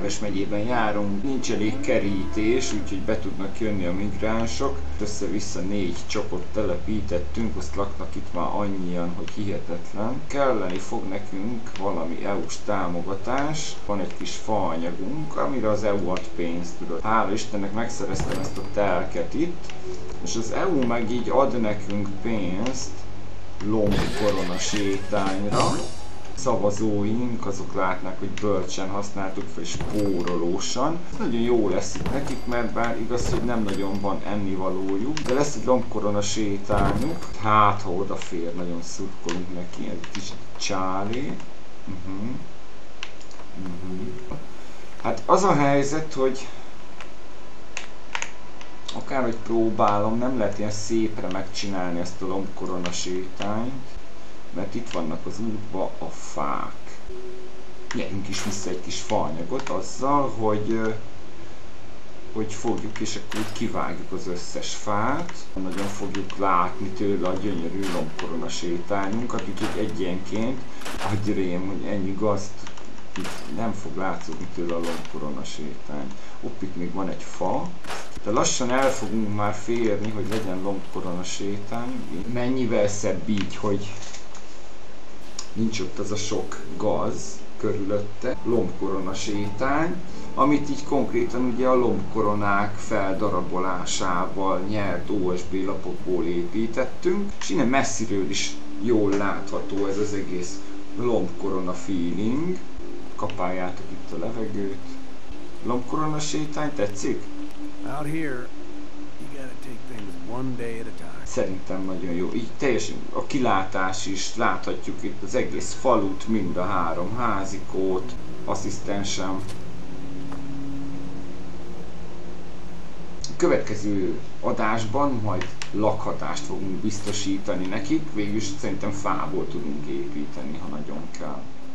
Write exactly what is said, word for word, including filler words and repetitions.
Farkas megyében járunk, nincs elég kerítés, úgyhogy be tudnak jönni a migránsok. Össze-vissza négy csapot telepítettünk, azt laknak itt már annyian, hogy hihetetlen. Kelleni fog nekünk valami é u-s támogatás, van egy kis faanyagunk, amire az é u ad pénzt, tudod. Hála Istennek megszereztem ezt a telket itt, és az é u meg így ad nekünk pénzt lombkorona sétányra. Szavazóink azok látnák, hogy bölcsen használtuk fel, és spórolósan. Ez nagyon jó lesz itt nekik, mert bár igaz, hogy nem nagyon van ennivalójuk, de lesz egy lombkorona sétányuk. Hát, ha odafér, nagyon szurkolunk neki, egy kis csálé. Uh-huh. Uh-huh. Hát az a helyzet, hogy akárhogy próbálom, nem lehet ilyen szépre megcsinálni ezt a lombkorona sétányt, mert itt vannak az útba a fák. Nyerünk is vissza egy kis faanyagot azzal, hogy, hogy fogjuk és akkor úgy kivágjuk az összes fát. Nagyon fogjuk látni tőle a gyönyörű lombkorona sétányunkat, úgyhogy egyenként adj rém, hogy ennyi gazt nem fog látszódni tőle a lombkorona sétány. Hopp, itt még van egy fa. De lassan el fogunk már férni, hogy legyen lombkorona sétány. Mennyivel szebb így, hogy nincs ott az a sok gaz körülötte. Lombkorona sétány, amit így konkrétan ugye a lombkoronák feldarabolásával nyert o es bé lapokból építettünk, és innen messziről is jól látható ez az egész lombkorona feeling. Kapáljátok itt a levegőt. Lombkorona sétány tetszik? Out here, you gotta take things one day at a time. Szerintem nagyon jó. Így teljesen a kilátás is, láthatjuk itt az egész falut, mind a három házikót, asszisztensem. A következő adásban majd lakhatást fogunk biztosítani nekik, végülis szerintem fából tudunk építeni, ha nagyon kell.